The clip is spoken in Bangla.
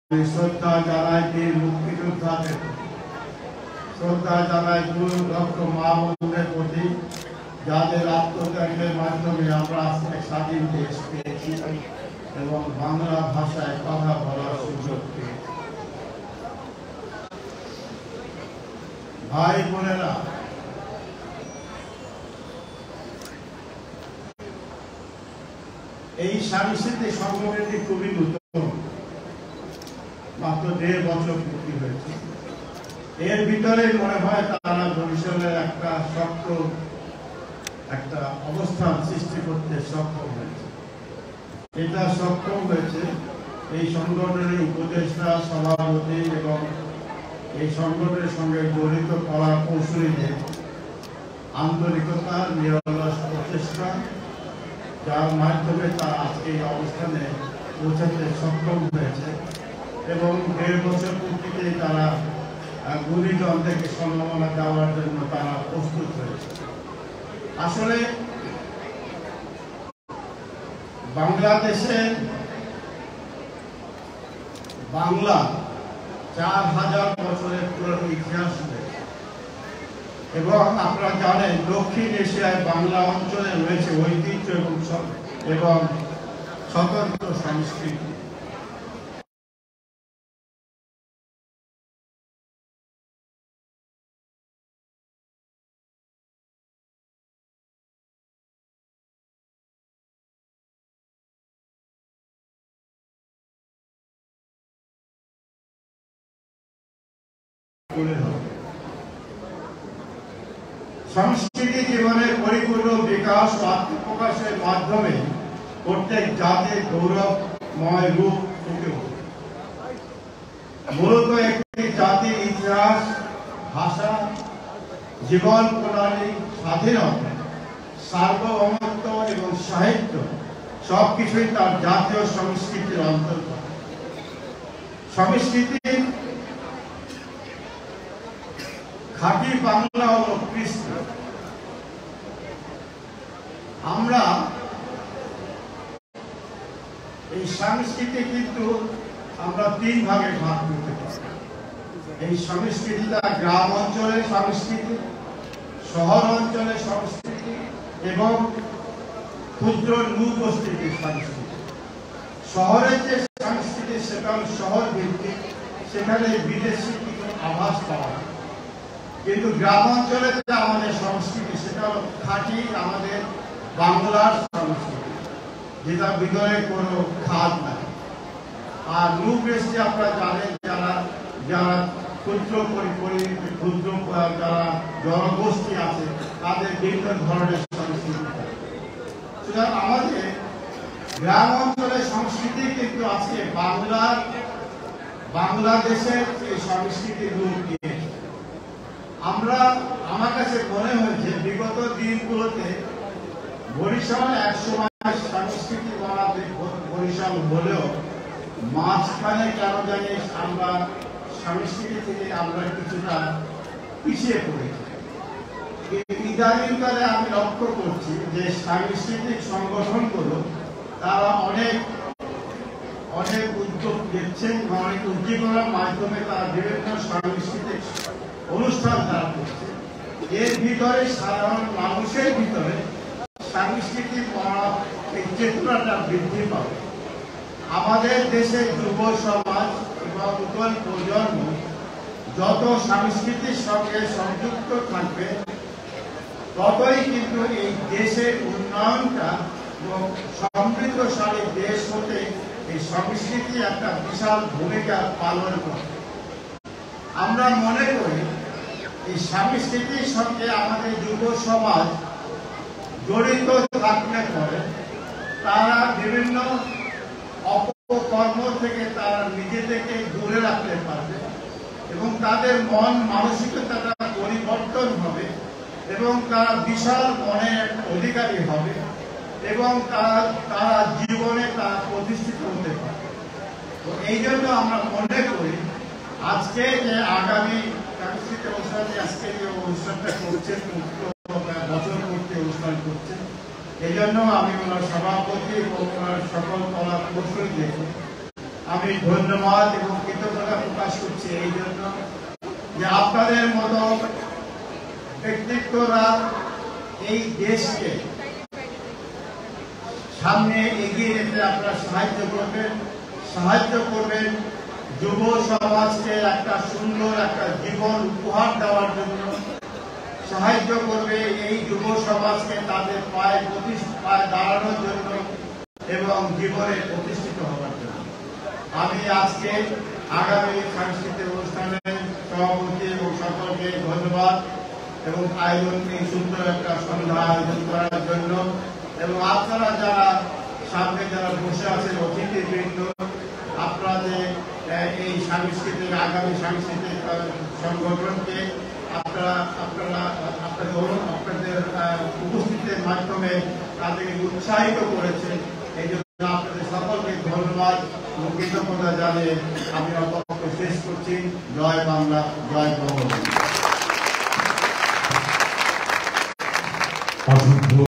শ্রদ্ধা জানাই বীর মুক্তিযোদ্ধাদের, শ্রদ্ধা জানাই গুরু লক্ষ মা বোনদের প্রতি, যাদের আত্মত্যাগের মাধ্যমে আমরা স্বাধীন দেশ পেয়েছি এবং বাংলা ভাষায় কথা বলার সুযোগ পেয়েছি। ভাই বোনেরা, এই সাংস্কৃতিক সংগঠনটি খুবই নতুন, মাত্র 1.5 বছর পূর্তি হয়েছে। এর ভিতরে মনে হয় তারা ভবিষ্যতের একটা অবস্থান সৃষ্টি করতে সক্ষম হয়েছে। এটা সক্ষম হয়েছে এই সংগঠনের উপদেষ্টা, সভাপতি এবং এই সংগঠনের সঙ্গে জড়িত কলা কৌশলীদের আন্তরিকতা, নিরলস প্রচেষ্টা, যার মাধ্যমে তারা আজকে এই অবস্থানে পৌঁছাতে সক্ষম হয়েছে এবং 1.5 বছর পূর্তিতে তারা গুণীজন থেকে সম্ভাবনা দেওয়ার জন্য তারা প্রস্তুত হয়েছে। আসলে বাংলাদেশে বাংলা 4000 বছরের পুরনো ইতিহাস রয়েছে এবং আপনারা জানেন দক্ষিণ এশিয়ায় বাংলা অঞ্চলে রয়েছে ঐতিহ্য এবং স্বতন্ত্র সংস্কৃতি। সংস্কৃতি জীবনের পরিপূর্ণ বিকাশ ও আত্মপ্রকাশের মাধ্যমে প্রত্যেক জাতির গৌরবময় রূপ ফুটে ওঠে। মূলত একটি জাতির ইতিহাস, ভাষা, জীবন প্রণালী, স্বাধীনতা, সার্বভৌমত্ব এবং সাহিত্য সবকিছুই তার জাতীয় সংস্কৃতির অন্তর্গত। সংস্কৃতি খাঁটি বাংলা হল কৃষ্ণ। আমরা এই সংস্কৃতি কিন্তু আমরা 3 ভাগে ভাগ করতে পারি। এই সংস্কৃতিটা গ্রাম অঞ্চলের সংস্কৃতি, শহর অঞ্চলের সংস্কৃতি এবং ক্ষুদ্র নৃগোষ্ঠীর সংস্কৃতি। শহরের যে সংস্কৃতি সেটা শহর ভিত্তিক, সেখানে বিদেশি কিছু আভাস পাওয়া যায়, কিন্তু গ্রাম অঞ্চলে যে আমাদের সংস্কৃতি সেটা খাঁটি আমাদের বাংলার সংস্কৃতি, যেটা ভিতরে কোনো খাদ নাই। আর নৃগোষ্ঠী আপনারা জানেন, যারা ক্ষুদ্র যারা জনগোষ্ঠী আছে তাদের বিভিন্ন ধরনের সংস্কৃতি। সুতরাং আমাদের গ্রাম অঞ্চলের সংস্কৃতি কিন্তু আজকে বাংলাদেশের এই সংস্কৃতির রূপ নিয়েছে। আমার কাছে মনে হয়েছে বিগত দিনগুলোতে বরিশাল একসময় সংস্কৃতি বাড়াতে বরিশাল হলেও মাঝখানে কেন জানি আমরা সংস্কৃতি থেকে আমরা কিছুটা পিছিয়ে পড়েছি। ইদানিংকালে আমি লক্ষ্য করছি যে সাংস্কৃতিক সংগঠনগুলো তারা অনেক উদ্যোগ নিচ্ছেন, অনেক উদ্দীপনার মাধ্যমে তারা বিভিন্ন সাংস্কৃতিক অনুষ্ঠান তারা করছে। এর ভিতরে সাধারণ মানুষের ভিতরে সাংস্কৃতিক এই চেতনাটা বৃদ্ধি পাবে। আমাদের দেশের যুব সমাজ এবং নতুন প্রজন্ম যত সংস্কৃতির সঙ্গে সংযুক্ত থাকবে ততই কিন্তু এই দেশের উন্নয়নটা এবং সমৃদ্ধশালী দেশ হতে এই সংস্কৃতি একটা বিশাল ভূমিকা পালন করে। আমরা মনে করি এই সংস্কৃতির সঙ্গে আমাদের যুব সমাজ জড়িত থাকলে পরে তারা বিভিন্ন অপকর্ম থেকে তারা নিজেদেরকে দূরে রাখতে পারবে এবং তাদের মন মানসিকতাটা পরিবর্তন হবে এবং তারা বিশাল মনের অধিকারী হবে এবং তারা জীবনে তারা প্রতিষ্ঠিত হতে পারবে। তো এই জন্য আমরা মনে করি আজকে যে আগামী সাংস্কৃতিক অনুষ্ঠানে আজকে যে অনুষ্ঠানটা করছেন, বছর পূর্তি অনুষ্ঠান করছেন, এই জন্য আমি ওনার সভাপতি এবং ওনার সকল কলা কৌশলীদের আমি ধন্যবাদ এবং কৃতজ্ঞতা প্রকাশ করছি এই জন্য যে আপনাদের মতো ব্যক্তিত্বরা এই দেশকে সামনে এগিয়ে যেতে আপনারা সাহায্য করবেন যুব সমাজকে একটা সুন্দর একটা জীবন উপহার দেওয়ার জন্য সাহায্য করবে এই যুব সমাজকে তাদের পায়ে দাঁড়ানোর জন্য এবং জীবনে প্রতিষ্ঠিত হওয়ার জন্য। আমি আজকে আগামী সাংস্কৃতিক অনুষ্ঠানের সভাপতি এবং সকলকে ধন্যবাদ এবং এই সুন্দর একটা সন্ধ্যা আয়োজন করার জন্য এবং আপনারা যারা সামনে যারা বসে আছেন অতিথিবৃন্দ, আপনাদের এই সাংস্কৃতিক আগামী সাংস্কৃতিক সংগঠনকে আপনাদের উপস্থিতির মাধ্যমে তাদেরকে উৎসাহিত করেছে। এই জন্য আপনাদের সকলকে ধন্যবাদ এবং কৃতজ্ঞতা জানিয়ে আমি বক্তব্য শেষ করছি। জয় বাংলা, জয় বঙ্গবন্ধু।